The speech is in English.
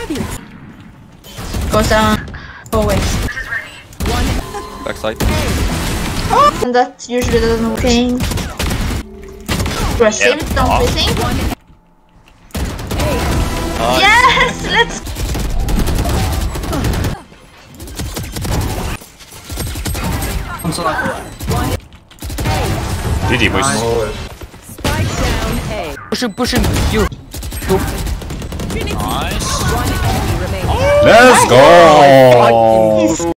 Goes down. Always. Backside. Oh, and that usually doesn't work. Press him, don't press him. Yes, let's. GG boys. Pushing, you. Nice. Let's go.